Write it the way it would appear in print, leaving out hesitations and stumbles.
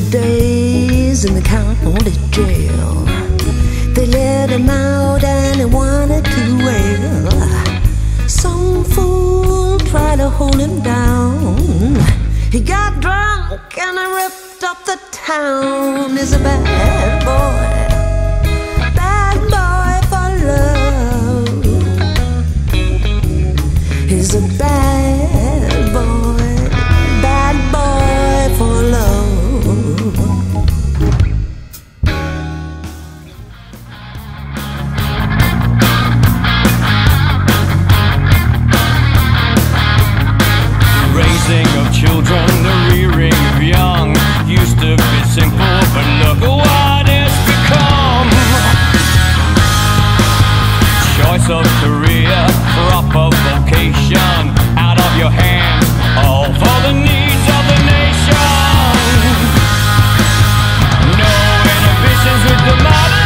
days in the county jail. They let him out and he wanted to wail. Some fool tried to hold him down. He got drunk and he ripped up the town. He's a bad boy for love. He's a bad boy for love. Raising of children, the rearing of young used to be simple, but look at what it's become. Choice of career, proper vocation, out of your hands, all for the needs of the nation. No inhibitions with the matter.